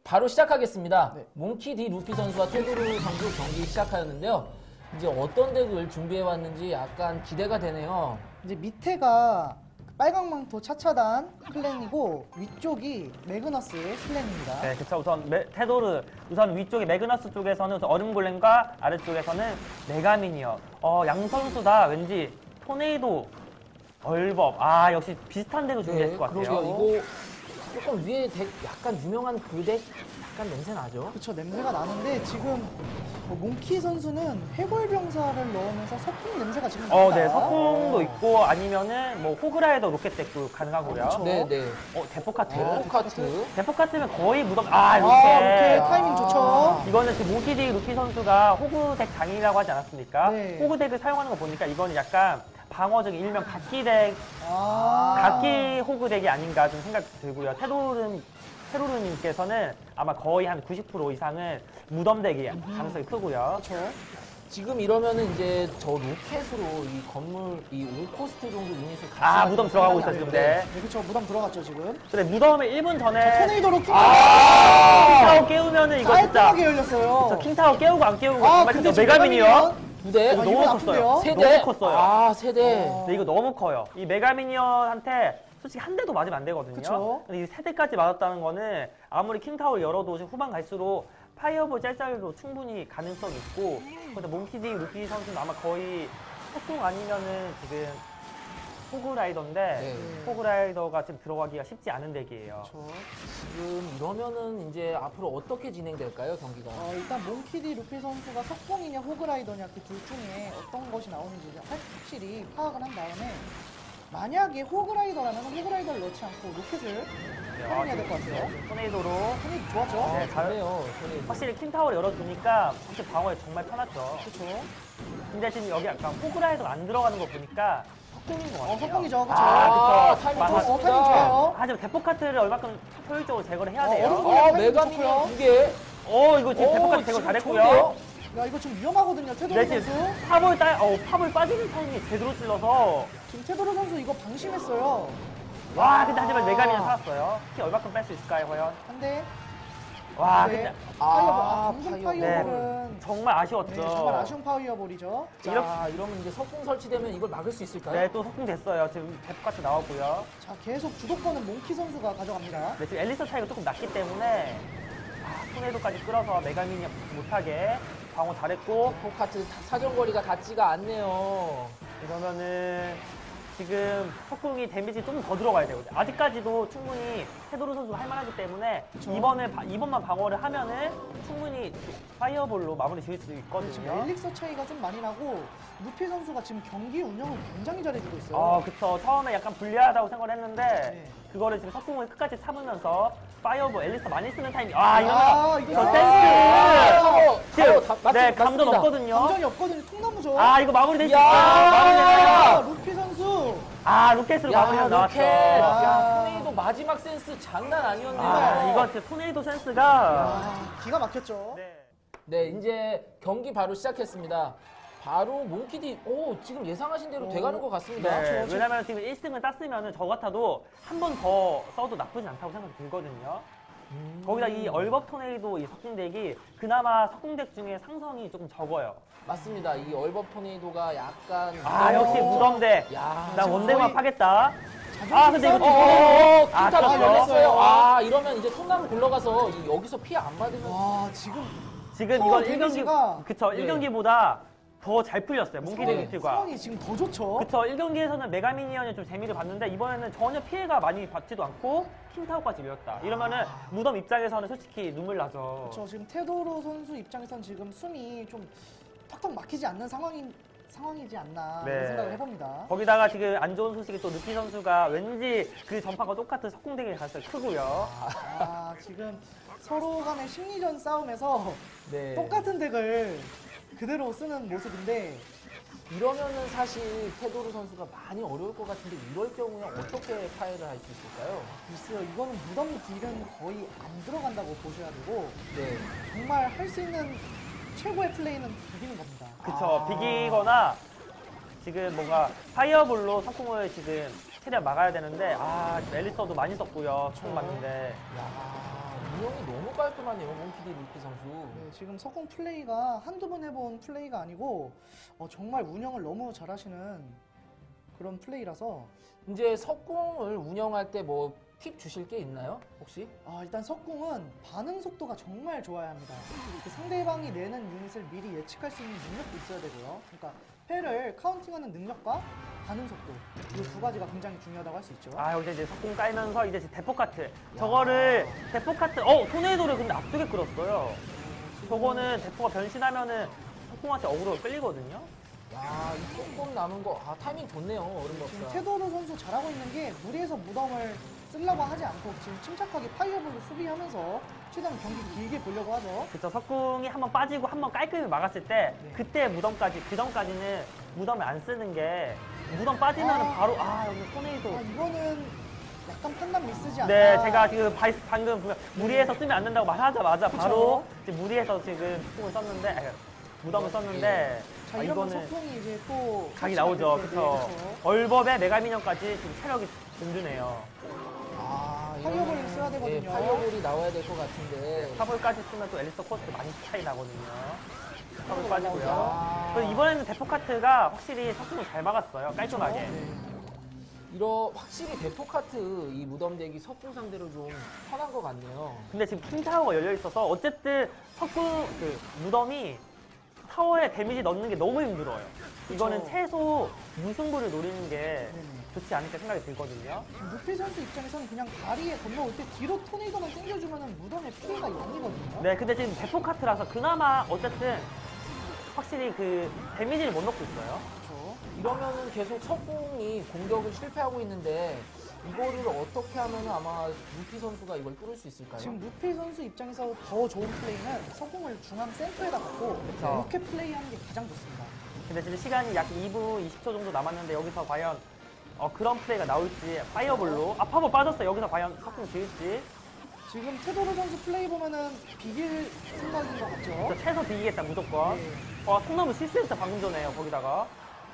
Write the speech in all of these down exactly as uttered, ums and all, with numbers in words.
바로 시작하겠습니다. 네. 몽키 디 루피 선수와 테도르 선수 경기 시작하였는데요. 이제 어떤 덱을 준비해왔는지 약간 기대가 되네요. 이제 밑에가 빨강망토 차차단 클랜이고 위쪽이 매그너스의 클랜입니다. 네, 그쵸. 우선 메, 테도르, 우선 위쪽에 매그너스 쪽에서는 얼음골렘과 아래쪽에서는 메가미니어. 어, 양 선수 다 왠지 토네이도, 얼법. 아, 역시 비슷한 덱을 준비했을 것 같아요. 그러게요. 이거 조금 위에 덱 약간 유명한 그 덱 약간 냄새 나죠? 그쵸, 냄새가 나는데 지금 뭐 몽키 선수는 해골병사를 넣으면서 석궁 냄새가 지금 어, 납니다. 네, 석궁도 있고 아니면은 뭐 호그라이더 로켓 덱도 가능하고요. 그쵸. 네, 네. 어, 대포카트. 네, 포카트. 대포카트면 거의 무덤. 아, 아, 이렇게. 이렇게 타이밍 좋죠. 이거는 지금 모기디 루피 선수가 호그 덱 장인이라고 하지 않았습니까? 네. 호그 덱을 사용하는 거 보니까 이거는 약간 방어적인 일명 각기 덱, 아, 각기 호그 덱이 아닌가 좀 생각이 들고요. 테도르, 테도르님께서는 아마 거의 한 구십 퍼센트 이상은 무덤 덱이 가능성이 크고요. 그렇죠. 지금 이러면은 이제 저 로켓으로 이 건물 이 오 코스트 정도 유닛을 같이 아, 가지고 무덤 들어가고 있어요, 상관이 지금. 안 네. 되는데. 네, 그렇죠. 무덤 들어갔죠 지금. 그래, 무덤에 일 분 전에 토네이도 로킹. 킹타워 깨우면은 이거 진짜. 깔끔하게 열렸어요. 저 킹타워 깨우고 안 깨우고 아, 정말 근데 진짜 지금 메가미니언. 두 대, 아, 너무 이건 컸어요. 아픈데요? 세 너무 대. 컸어요. 아, 세 대. 어. 근데 이거 너무 커요. 이 메가미니언한테 솔직히 한 대도 맞으면 안 되거든요. 그쵸. 근데 이 세 대까지 맞았다는 거는 아무리 킹타워를 열어도 지금 후반 갈수록 파이어볼 짤짤도 충분히 가능성이 있고, 근데 몽키디 루피 선수는 아마 거의 폭풍 아니면은 지금 호그라이더인데 네. 호그라이더가 지금 들어가기가 쉽지 않은 덱이에요. 그렇죠. 지금 이러면은 이제 앞으로 어떻게 진행될까요, 경기가? 어, 일단 몽키디 루피 선수가 석궁이냐 호그라이더냐 그 둘 중에 어떤 것이 나오는지 확실히 파악을 한 다음에 만약에 호그라이더라면 호그라이더를 넣지 않고 로켓을 활용해야 될 것 같아요. 토네이도로 토네이도 좋았죠? 네, 잘- 잘해요. 확실히 킹타워를 열어두니까 확실히 방어에 정말 편하죠. 그렇죠. 근데 지금 여기 약간 호그라이더 안 들어가는 거 보니까 석궁인 것 같아요. 어, 석궁이죠. 그렇죠. 아, 아, 그쵸. 타이밍 맞아. 어, 좋습니다. 타이밍 좋아요. 하지만 대포카트를 얼마큼 효율적으로 제거를 해야 어, 돼요. 얼음 아, 타이밍 메가미니언 좋고요. 두 개. 어, 이거 지금 오, 대포카트 제거 지금 잘했고요. 좋은데요? 야, 이거 좀 위험하거든요. 테도르 네, 선수. 지금 팝을 따, 어, 팝을 빠지는 타이밍이 제대로 찔러서. 지금 테도르 선수 이거 방심했어요. 와, 근데 하지만 메가미는 살았어요. 키 얼마큼 뺄 수 있을까요, 과연? 한 대. 와, 네. 근데 파이어볼. 아, 아, 방금 파이어볼. 파이어볼은 정말 아쉬웠죠. 네, 정말 아쉬운 파이어볼이죠. 자, 이러면 이제 석궁 설치되면 이걸 막을 수 있을까요? 네, 또 석궁 됐어요. 지금 대포카트 나왔고요. 자, 계속 주도권은 몽키 선수가 가져갑니다. 네, 지금 앨리스 차이가 조금 났기 때문에 아, 토네이도까지 끌어서 메가미니 못하게 방어 잘했고, 포카트 사정거리가 닿지가 않네요. 이러면은 지금 석궁이 데미지 좀 더 들어가야 되거든요. 아직까지도 충분히 테도르 선수가 할만하기 때문에 그쵸. 이번에 바- 이번만 방어를 하면은 충분히 파이어볼로 마무리 지을 수 지금 있거든요. 엘릭서 차이가 좀 많이 나고 루피 선수가 지금 경기 운영을 굉장히 잘해주고 있어요. 아, 그쵸. 처음에 약간 불리하다고 생각을 했는데 네. 그거를 지금 석궁을 끝까지 참으면서 파이어볼 앨리스 많이 쓰는 타이밍. 아, 이러면 아, 이거 저 아, 센스. 타워, 타워 다- 맞- 네, 감도 맞습니다. 없거든요. 감정이 없거든요. 통나무죠. 아, 이거 마무리될 수 야. 있어요. 마무리됐어요. 아, 루피 선수. 아, 로켓으로 야, 마무리가 나왔죠. 로켓. 아. 야, 토네이도 마지막 센스 장난 아니었네요. 아, 이거 진짜 토네이도 센스가. 아, 기가 막혔죠. 네. 네, 이제 경기 바로 시작했습니다. 바로 몽키디, 오, 지금 예상하신 대로 오. 돼가는 것 같습니다. 네, 저- 저- 왜냐면 지금 일 승을 땄으면 저 같아도 한 번 더 써도 나쁘지 않다고 생각이 들거든요. 음. 거기다 이 얼법 토네이도 이 석궁덱이 그나마 석궁덱 중에 상성이 조금 적어요. 맞습니다. 이 얼법 토네이도가 약간. 아, 역시 무덤대. 야, 나 지금 원대만 거의 파겠다. 아, 근데 이거 어, 지금. 어, 어, 아, 킹타가 그렇죠. 열렸어요. 아, 이러면 이제 통나무 굴러가서 이- 여기서 피해 안 받으면. 와, 지금 지금 어, 이건 일 경기. 데미지가- 그쵸, 네. 일 경기보다 더 잘 풀렸어요. 네. 몽키덱 상황이, 위트가. 상황이 지금 더 좋죠. 그쵸, 일 경기에서는 메가미니언이 좀 재미를 봤는데 이번에는 전혀 피해가 많이 받지도 않고 킹타워까지 밀었다. 이러면은 무덤 입장에서는 솔직히 눈물 나죠. 그렇죠. 지금 테도로 선수 입장에선 지금 숨이 좀 턱턱 막히지 않는 상황인 상황이지 않나 네. 이런 생각을 해봅니다. 거기다가 지금 안 좋은 소식이 또 루피 선수가 왠지 그 전파가 똑같은 석궁덱일 가능성이 크고요. 아, 지금 서로 간의 심리전 싸움에서 네. 똑같은 덱을 그대로 쓰는 모습인데 이러면은 사실 테도르 선수가 많이 어려울 것 같은데 이럴 경우에 어떻게 파해를 할 수 있을까요? 글쎄요, 이거는 무덤 딜은 거의 안 들어간다고 보셔야 되고 네. 정말 할 수 있는 최고의 플레이는 비기는 겁니다. 그쵸, 아. 비기거나 지금 뭔가 파이어볼로 석궁을 지금 최대한 막아야 되는데 아, 앨리서도 많이 썼고요. 총 맞는데. 야, 운영이 너무 깔끔하네요, 몽키디 루키 선수. 네, 지금 석공 플레이가 한두 번 해본 플레이가 아니고 어, 정말 운영을 너무 잘하시는 그런 플레이라서 이제 석궁을 운영할 때 뭐 팁 주실 게 있나요, 혹시? 아, 일단 석궁은 반응 속도가 정말 좋아야 합니다. 그 상대방이 내는 유닛을 미리 예측할 수 있는 능력도 있어야 되고요. 그러니까 패를 카운팅하는 능력과 반응 속도 이 두 가지가 굉장히 중요하다고 할 수 있죠. 아 여기서 이제 석궁 깔면서 이제 대포 카트 저거를 대포 카트 어 토네이도를 근데 앞쪽에 끌었어요. 저거는 대포가 변신하면은 석궁한테 어그로 끌리거든요. 야, 이 조금 남은 거, 아, 타이밍 좋네요, 지금 어른법사. 테도르 선수 잘하고 있는 게 무리해서 무덤을 쓰려고 하지 않고 지금 침착하게 파이어볼로 수비하면서 최대한 경기 길게 보려고 하죠. 그쵸, 석궁이 한번 빠지고 한번 깔끔히 막았을 때 네. 그때 무덤까지 그 전까지는 무덤을 안 쓰는 게 무덤 빠지면 아. 바로 아 여기 토네이도. 아, 이거는 약간 판단 미스지 않나. 네, 제가 지금 바이- 방금 보면 무리해서 쓰면 안 된다고 말하자마자 그쵸. 바로 지금 무리해서 지금 석궁을 썼는데 아니, 무덤을 썼는데 자, 아, 이러면 이거는 석궁이 이제 또 각이 설치가 나오죠. 될 때, 그쵸. 네, 얼법에 메가미녀까지 지금 체력이 든든해요. 아, 파이어볼을 이러면은, 써야 되거든요. 예, 파이어볼이 나와야 될 것 같은데. 파벌까지 쓰면 또 앨리스터 코스트 많이 차이 나거든요. 파벌 빠지고요. 아. 그리고 이번에는 대포카트가 확실히 석궁을 잘 막았어요. 깔끔하게. 네. 이러 확실히 대포카트 이 무덤대기 석궁 상대로 좀 편한 것 같네요. 근데 지금 킹타워가 열려 있어서 어쨌든 석궁 그 무덤이 타워에 데미지 넣는 게 너무 힘들어요. 이거는 그쵸. 최소 무승부를 노리는 게 네네. 좋지 않을까 생각이 들거든요. 루피 선수 입장에서는 그냥 다리에 건너올 때 뒤로 토네이도만 당겨주면 무덤의 피해가 영이거든요. 네, 근데 지금 대포카트라서 그나마 어쨌든 확실히 그 데미지를 못 넣고 있어요. 그렇죠. 이러면은 계속 석궁이 공격을 실패하고 있는데 이거를 어떻게 하면 아마 루피 선수가 이걸 뚫을 수 있을까요? 지금 루피 선수 입장에서 더 좋은 플레이는 석궁을 중앙 센터에다 갖고 그쵸. 이렇게 플레이하는 게 가장 좋습니다. 근데 지금 시간이 약 이 분 이십 초 정도 남았는데 여기서 과연 어, 그런 플레이가 나올지 파이어볼로 아 파벌 빠졌어요. 여기서 과연 석궁 지을지 지금 테도르 선수 플레이 보면은 비길 생각인 것 같죠? 진짜 최소 비기겠다 무조건. 네. 와 통나무 실수했어 방금 전에요 거기다가.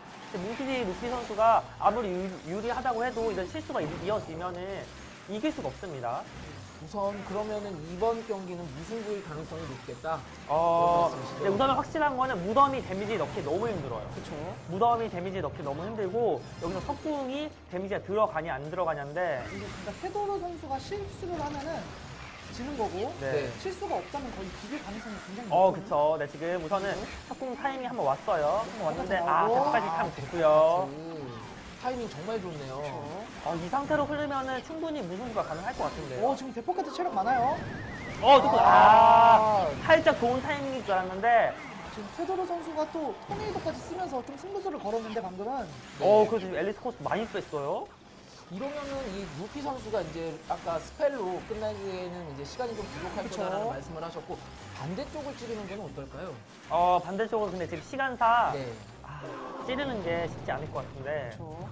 뭉키디 루피 선수가 아무리 유, 유리하다고 해도 이런 실수가 이- 이어지면은 이길 수가 없습니다. 우선 그러면은 이번 경기는 무승부일 가능성이 높겠다. 어, 그런 말씀이시죠? 네, 우선은 확실한 거는 무덤이 데미지 넣기 너무 힘들어요. 그렇죠. 무덤이 데미지 넣기 너무 힘들고 여기서 석궁이 데미지가 들어가냐 안 들어가냐인데 이게 그러니까 테도르 선수가 실수를 하면은 지는 거고 네. 실수가 없다면 거의 비길 가능성이 굉장히 어, 높거든요. 그쵸. 네, 지금 우선은 석궁 타이밍 한번 왔어요. 한번 왔는데, 아, 나오고. 대포까지 타면 됐고요. 그 타이밍 정말 좋네요. 그렇죠. 어, 이 상태로 흐르면은 충분히 무승부가 가능할 것 같은데요. 어, 지금 대포카트 체력 많아요. 어, 조금, 아, 아, 살짝 좋은 타이밍일 줄 알았는데, 지금 테도르 선수가 또 토네이도까지 쓰면서 좀 승부수를 걸었는데 방금은 네. 어, 그래서 지금 앨리스 코스 많이 뺐어요. 이러면은 이 루피 선수가 이제 아까 스펠로 끝나기에는 이제 시간이 좀 부족할 그쵸. 거다라는 말씀을 하셨고 반대쪽을 찌르는 건 어떨까요? 어, 반대쪽으로 근데 지금 시간사, 네. 아, 찌르는 게 쉽지 않을 것 같은데. 그렇죠.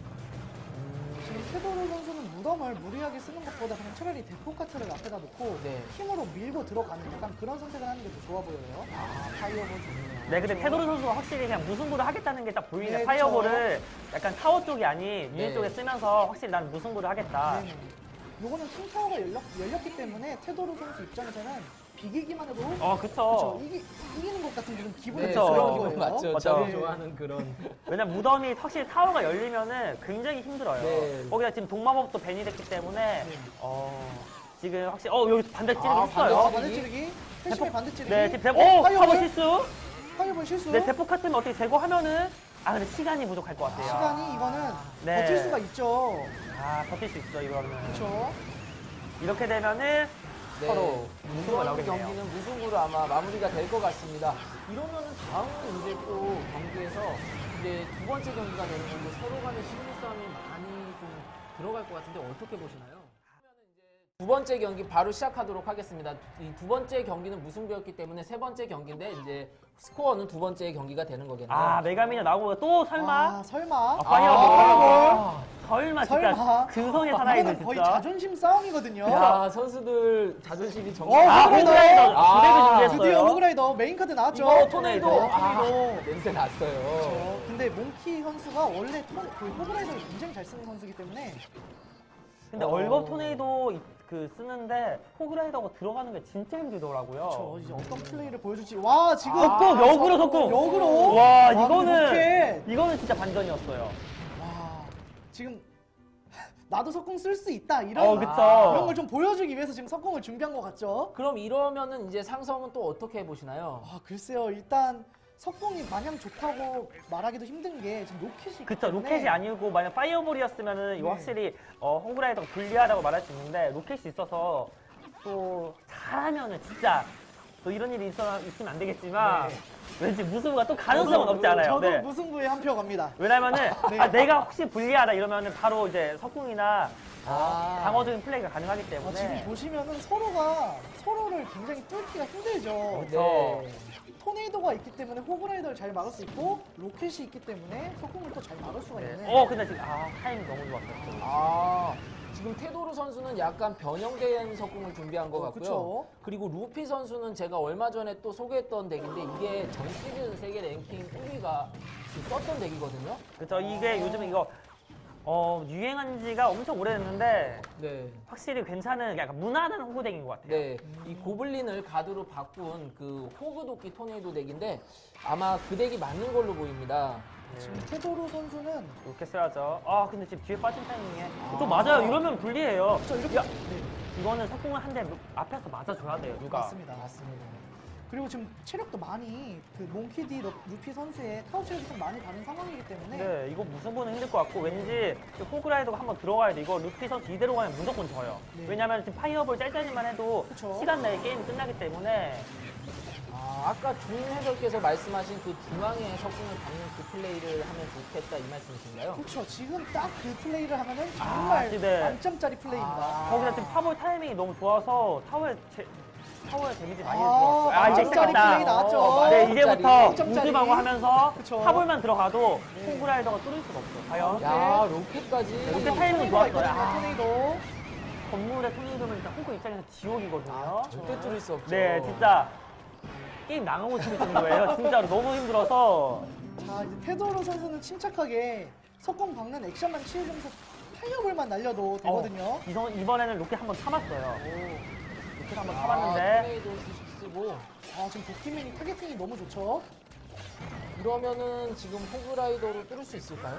지금 테도르 선수는 무덤을 무리하게 쓰는 것보다 그냥 차라리 대포카트를 앞에다 놓고 네. 힘으로 밀고 들어가는 약간 그런 선택을 하는 게 더 좋아 보여요. 아, 파이어볼 좋네요. 네, 근데 테도르 선수가 확실히 그냥 무승부를 하겠다는 게 딱 보이네. 네, 그쵸. 파이어볼을 약간 타워 쪽이 아닌 유닛 네. 쪽에 쓰면서 확실히 난 무승부를 하겠다. 네네. 요거는 킹타워가 열렸, 열렸기 때문에 테도르 선수 입장에서는 비기기만 해도 어, 그쵸, 그쵸. 이기, 이기는 것 같은 그런 기분이 네, 그쵸. 그런 들어오는 기분 거예요. 맞죠. 맞죠. 저도 네. 좋아하는 그런. 왜냐면 무덤이 확실히 타워가 열리면은 굉장히 힘들어요. 네. 거기다 지금 동마법도 벤이 됐기 때문에 네. 어, 지금 확실히 어 여기 반대 찌르기 아, 했어요. 어, 반대 반대 찌르기. 회심의 반대 찌르기. 네, 지금 대포 어, 오 파워 파이어볼? 실수. 파이어볼 실수. 네, 대포 카트는 어떻게 제거하면은 아 근데 시간이 부족할 것 같아요. 시간이 이거는 네. 버틸 수가 있죠. 아 버틸 수 있죠 이거는. 그렇죠. 이렇게 되면은 네. 서로 무승부가 이번 나오겠네요. 경기는 무승부로 아마 마무리가 될 것 같습니다. 이러면은 다음 이제 또 경기에서 이제 두 번째 경기가 되는 건데 서로 간의 심리 싸움이 많이 좀 들어갈 것 같은데 어떻게 보시나요? 두 번째 경기 바로 시작하도록 하겠습니다. 이 두 번째 경기는 무승부였기 때문에 세 번째 경기인데 이제 스코어는 두 번째 경기가 되는 거겠네요. 아 메가미녀 나오고 또 설마 아, 설마. 아, 파이어볼. 아, 설마 진짜 설마. 그 성의 살아있는 이거는 거의 진짜. 자존심 싸움이거든요. 야, 선수들 자존심이 어, 정말. 아 호그라이더. 호그라이더 아, 구대를 드디어 준비했어요. 호그라이더 메인 카드 나왔죠. 이거 토네이도. 네, 아, 토네이도. 냄새 났어요. 그렇죠. 근데 몽키 선수가 원래 토, 그 호그라이더를 굉장히 잘 쓰는 선수이기 때문에 근데 어. 얼법 토네이도 이- 그 쓰는데 호그라이더가 들어가는 게 진짜 힘들더라고요. 저 이제 어떤 플레이를 보여줄지. 와 지금 석궁 역으로 석궁. 역으로. 와 근데 이거는 로켓. 이거는 진짜 반전이었어요. 와 지금 나도 석궁 쓸 수 있다 이런 어 그쵸. 이런 걸 좀 보여주기 위해서 지금 석궁을 준비한 것 같죠? 그럼 이러면은 이제 상성은 또 어떻게 해보시나요? 아 글쎄요 일단 석궁이 마냥 좋다고 말하기도 힘든 게 지금 로켓이 있기 그쵸 때문에 로켓이 아니고 만약 파이어볼이었으면은 이거 네. 확실히 어, 호그라이더가 불리하다고 말할 수 있는데 로켓이 있어서 또 잘하면은 진짜 또 이런 일이 있어, 있으면 안 되겠지만 네. 왠지 무승부가 또 가능성은 없지 않아요. 저도 네. 무승부에 한 표 갑니다. 왜냐면은 네. 아, 내가 혹시 불리하다 이러면은 바로 이제 석궁이나 어, 아. 방어적인 플레이가 가능하기 아, 때문에 지금 보시면은 서로가 서로를 굉장히 뚫기가 힘들죠. 그쵸. 네. 토네이도가 있기 때문에 호그라이더를 잘 막을 수 있고 로켓이 있기 때문에 석궁을 또 잘 막을 수가 네. 있는. 어 근데 지금 아 타이밍 너무 좋았어요. 아, 지금 테도르 선수는 약간 변형된 석궁을 준비한 것 어, 같고요. 그쵸. 그리고 루피 선수는 제가 얼마 전에 또 소개했던 덱인데 이게 전 시즌 세계 랭킹 일 위가 썼던 덱이거든요. 그쵸 이게 요즘 이거 어, 유행한 지가 엄청 오래됐는데 네. 확실히 괜찮은 약간 무난한 호구덱인 것 같아요. 네, 이 고블린을 가드로 바꾼 그 호그도끼 토네이도 덱인데 아마 그 덱이 맞는 걸로 보입니다. 지금 테도르 선수는 이렇게 써야죠. 아 근데 지금 뒤에 빠진 타이밍에 아. 또 맞아요. 이러면 불리해요. 저 이렇게 야, 네, 이거는 석궁을 한 대 앞에서 맞아줘야 돼요. 누가. 맞습니다. 맞습니다. 그리고 지금 체력도 많이 그 몽키디 루- 루피 선수의 타워 체력이 좀 많이 가는 상황이기 때문에 네, 이거 무승부는 힘들 것 같고 왠지 호그라이더가 한번 들어가야 돼. 이거 루피 선수 이대로 가면 무조건 져요. 네. 왜냐면 지금 파이어볼 짤짤이만 해도 그쵸. 시간 내에 게임이 끝나기 때문에 아, 아까 준 해설께서 말씀하신 그 중앙에 석궁을 박는 그 플레이를 하면 좋겠다 이 말씀이신가요? 그렇죠. 지금 딱 그 플레이를 하면은 아, 정말 네. 만점짜리 플레이입니다. 아. 거기다 지금 파볼 타이밍이 너무 좋아서 타워에 제, 타워에 데미지 많이 아, 들어왔어요. 아, 이제 만점짜리 시작했다. 플레이 나왔죠. 어, 네, 만점짜리. 이제부터 만점짜리. 우즈방어 하면서 그쵸. 파볼만 들어가도 네. 호그라이더가 뚫을 수가 없어요. 과연? 야, 로켓까지. 로켓 타이밍은 토네이도가 좋았어요. 있거든요, 아. 토네이도. 건물에 토네이도는 진짜 호그 입장에서 지옥이거든요. 아, 절대 뚫을 수 없죠. 네, 진짜 게임 나가고 싶을 정도예요. 진짜로 너무 힘들어서. 자, 이제 테도르 선수는 침착하게 석궁 박는 액션만 취해주면서 파이어볼만 날려도 되거든요. 어, 이선, 이번에는 로켓 한번 참았어요. 로켓 한번 아, 참았는데. 토네이도 쓰- 쓰고 아, 지금 도키맨이 타겟팅이 너무 좋죠. 그러면은 지금 호그라이더로 뚫을 수 있을까요?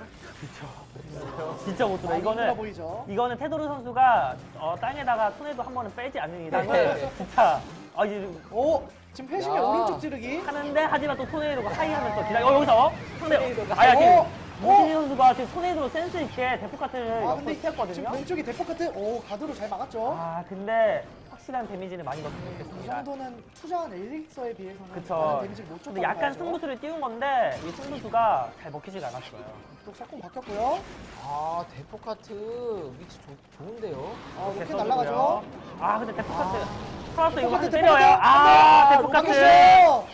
진짜 못 들어. 많이 힘들어 이거는 보이죠. 이거는 테도르 선수가 어, 땅에다가 토네이도 한 번은 빼지 않는 이상은 네. 진짜 아, 이제 오, 지금 회심의 야. 오른쪽 찌르기. 하는데 하지만 또 토네이도가 하이하면 또 기다려. 어, 여기서 상대 토네이도가 아야 지금 어, 무진이 선수가 지금 토네이도로 센스 있게 데프카트를 아, 옆으로 근데 지금 튀었거든요. 왼쪽이 데포카트. 오, 가드로 잘 막았죠. 아 근데 확실한 데미지는 많이 넣었으면 이 좋겠습니다. 정도는 투자한 엘릭서에 비해서는 그쵸. 많은 데미지를 못 근데 줬다고 약간 봐야죠. 승부수를 띄운 건데 이 승부수가 잘 먹히지가 않았어요. 또 석궁 바뀌었고요. 아, 데포카트 위치 좋, 좋은데요? 아, 이렇게 로켓 날아가죠. 써주고요. 아 근데 데프카트 살았어 이거 데프카트, 한 때려요. 데프카트. 아 아, 데프카트. 로켓이요.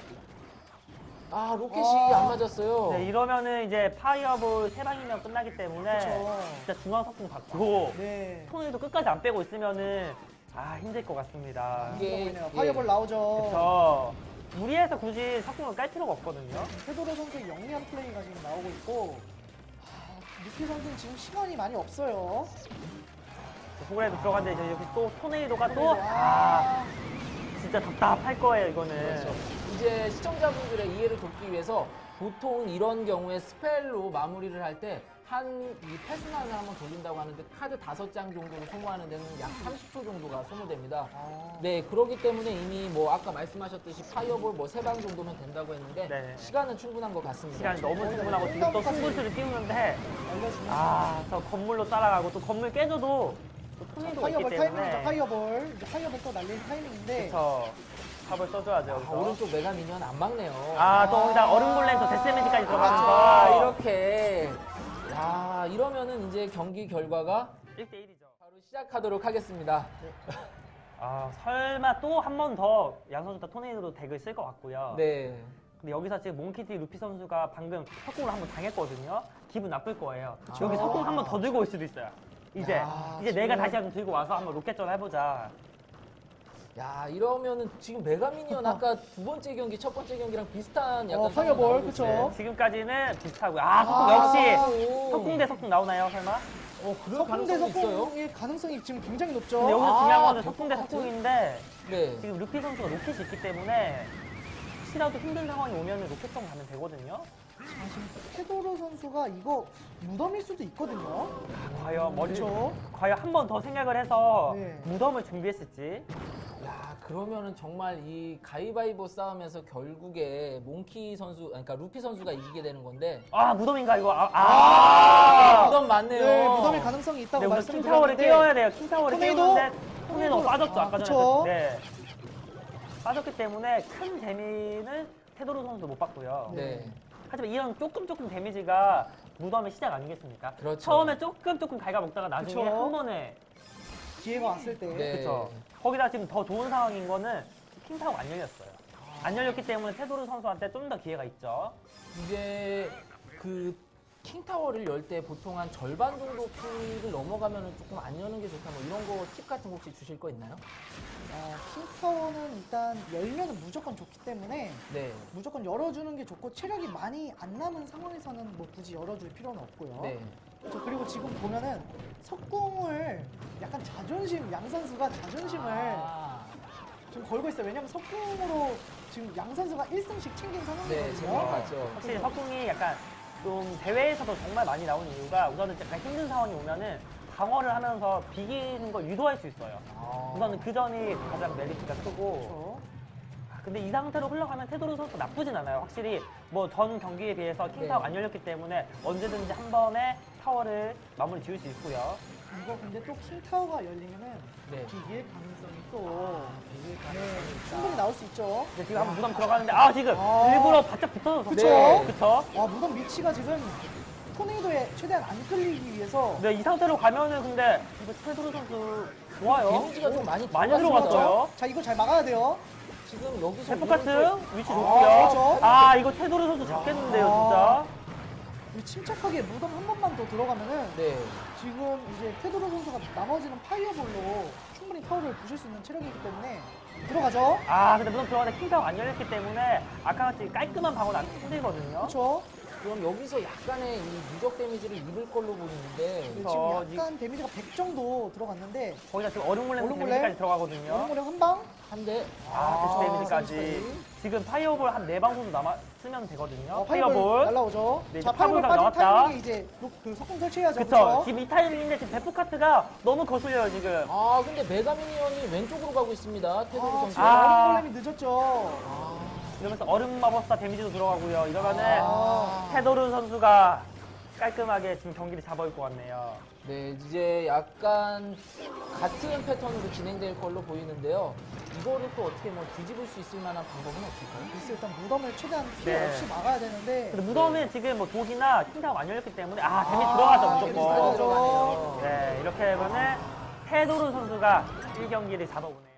아, 로켓이 아. 안 맞았어요. 네, 이러면은 이제 파이어볼 세 방이면 끝나기 때문에 그쵸. 진짜 중앙 석궁 받고 네. 토네이도 끝까지 안 빼고 있으면은 아 힘들 것 같습니다. 이게- 보이네요. 예. 파이어볼 나오죠. 그래서 무리해서 굳이 석궁을 깔 필요가 없거든요. 테도르 선수의 영리한 플레이가 지금 나오고 있고 아, 루키 선수는 지금 시간이 많이 없어요. 호그라이도 들어갔는데 이제 여기 또 토네이도가 또 토네이도, 아 진짜 답답할 거예요 이거는. 그렇죠. 이제 시청자분들의 이해를 돕기 위해서 보통 이런 경우에 스펠로 마무리를 할 때 한 이 패스난을 한번 돌린다고 하는데 카드 다섯 장 정도를 소모하는 데는 약 삼십 초 정도가 소모됩니다. 아, 네, 그렇기 때문에 이미 뭐 아까 말씀하셨듯이 파이어볼 뭐 세 방 정도면 된다고 했는데 네. 시간은 충분한 것 같습니다. 시간이 너무 충분하고 지금 또 승부수를 띄우는데 알려주면 아 저 건물로 따라가고 또 건물 깨져도 또 토네이도가 있기 파이어볼 타이밍이죠. 때문에 파이어볼 이제 파이어볼 또 날릴 타이밍인데 그쵸 탑을 써줘야죠 아, 여기서. 오른쪽 메가 미니언 안 막네요. 아 또 거기다 얼음골렘 또 데스매지까지 들어가면서 아, 이렇게. 야, 이러면은 이제 경기 결과가 일 대 일이죠. 바로 시작하도록 하겠습니다. 아 설마 또 한 번 더 양 선수 다 토네이도로 덱을 쓸 것 같고요. 네. 근데 여기서 지금 몽키티 루피 선수가 방금 석궁을 한번 당했거든요. 기분 나쁠 거예요. 아. 여기 석궁 한 번 더 들고 올 수도 있어요. 이제 야, 이제 지금- 내가 다시 한번 들고 와서 한번 로켓전 해보자. 야, 이러면은 지금 메가 미니언 아까 두 번째 경기, 첫 번째 경기랑 비슷한 약간 어, 상황이 파이어볼, 나오고 그쵸. 있어요. 네, 지금까지는 비슷하고요. 아 석궁 아, 역시 오. 석궁 대 석궁 나오나요 설마? 어, 그럴 석궁 대 가능성이 있어요? 석궁일 가능성이 지금 굉장히 높죠. 근데 여기서 아, 중요한 거는 될 석궁 대 것 같은? 석궁인데 네. 지금 루피 선수가 로켓이 있기 때문에 혹시라도 힘든 상황이 오면 로켓성 가면 되거든요. 사실 테도르 선수가 이거 무덤일 수도 있거든요. 과연 머리 그렇죠. 과연 한 번 더 생각을 해서 네. 무덤을 준비했을지. 야, 그러면은 정말 이 가위바위보 싸움에서 결국에 몽키 선수, 아니, 그러니까 루피 선수가 이기게 되는 건데. 아 무덤인가 이거. 아, 아, 아. 무덤 맞네요. 네, 무덤일 가능성이 있다고 네, 우선 말씀을 킹타워를 드렸는데 깨워야 돼요. 킹타워를 토네이도? 깨우는데 토네이도 토네이도- 빠졌죠. 아, 아까 그쵸. 전에. 네. 빠졌기 때문에 큰 재미는 테도르 선수도 못 봤고요. 네. 하지만 이런 조금 조금 데미지가 무덤의 시작 아니겠습니까? 그렇죠. 처음에 조금 조금 갉아먹다가 나중에 그쵸. 한 번에 기회가 왔을 때 네. 그렇죠. 거기다 지금 더 좋은 상황인 거는 킹타워가 안 열렸어요. 안 열렸기 때문에 테도르 선수한테 좀 더 기회가 있죠. 이제 그 킹타워를 열 때 보통 한 절반 정도 키를 넘어가면 조금 안 여는 게 좋다 뭐 이런 거 팁 같은 거 혹시 주실 거 있나요? 어, 킹타워는 일단 열면은 무조건 좋기 때문에 네. 무조건 열어주는 게 좋고 체력이 많이 안 남은 상황에서는 뭐 굳이 열어줄 필요는 없고요. 네. 저 그리고 지금 보면은 석궁을 약간 자존심, 양 선수가 자존심을 아, 지금 걸고 있어요. 왜냐면 석궁으로 지금 양 선수가 일 승씩 챙긴 네, 상황이거든요. 제가 봤죠. 확실히 석궁이 약간 좀 대회에서도 정말 많이 나오는 이유가 우선은 약간 힘든 상황이 오면은 방어를 하면서 비기는 걸 유도할 수 있어요. 아. 우선은 그 점이 가장 메리트가 크고. 그렇죠. 아, 근데 이 상태로 흘러가면 테도르 선수 나쁘진 않아요. 확실히 뭐 전 경기에 비해서 킹타워 네. 안 열렸기 때문에 언제든지 한 번에 타워를 마무리 지을 수 있고요. 이거 근데 또 킹타워가 열리면은 네. 비길 가능성이 또 이게 네, 가능성이 충분히 나올 수 있죠. 근데 지금 한번 무덤 들어가는데 아 지금 아. 일부러 바짝 붙어서 그쵸. 네. 그쵸? 와 무덤 위치가 지금 토네이도에 최대한 안 끌리기 위해서 네, 이 상태로 가면은 근데 이거 테도르 선수 좋아요. 데미지가 좀 많이 많이 들어갔습니다. 들어갔어요. 자 이거 잘 막아야 돼요. 지금 여기서 데프카트 이렇게- 위치 아, 좋고요. 그렇죠. 아 이거 테도르 선수 잡겠는데요 아. 진짜. 이 침착하게 무덤 한 번만 더 들어가면은 네. 지금 이제 테도르 선수가 나머지는 파이어볼로 충분히 타워를 부실 수 있는 체력이기 때문에 들어가죠. 아 근데 무덤 들어가는데 킹타워 안 열렸기 때문에 아까같이 깔끔한 방어는 안 힘들거든요. 그렇죠. 그럼 여기서 약간의 이 누적 데미지를 입을 걸로 보이는데 근데 그쵸. 지금 약간 데미지가 백 정도 들어갔는데 거기다 지금 얼음물레 얼음물레? 데미지까지 들어가거든요. 얼음물에 한 방. 한 대. 아, 대시 데미지까지. 데미지까지. 지금 파이어볼 한 네 방 정도 남아 쓰면 되거든요. 어, 파이어볼 파이어볼. 날라오죠. 네, 자 이제 파이어볼 파이어볼 빠진 나왔다. 타이밍에 이제 로- 그 석궁 설치해야죠. 그쵸. 그쵸? 지금 이 타이밍인데 지금 데프카트가 너무 거슬려요 지금. 아, 근데 메가미니언이 왼쪽으로 가고 있습니다. 테도르 아, 선수. 지금 아. 얼음골렘이 늦었죠. 아. 이러면서 얼음 마법사 데미지도 들어가고요. 이러면은 아. 테도르 선수가 깔끔하게 지금 경기를 잡아올 것 같네요. 네, 이제 약간 같은 패턴으로 진행될 걸로 보이는데요. 이거를 또 어떻게 뭐 뒤집을 수 있을 만한 방법은 없을까요? 글쎄 일단 무덤을 최대한 피해 네. 없이 막아야 되는데 근데 무덤은 지금 뭐 독이나 킹타워 안 열렸기 때문에 아 데미지 아, 들어가죠 데미지 무조건. 들어가죠. 들어가네요. 네 이렇게 되면은 테도르 선수가 일 경기를 잡아오네요.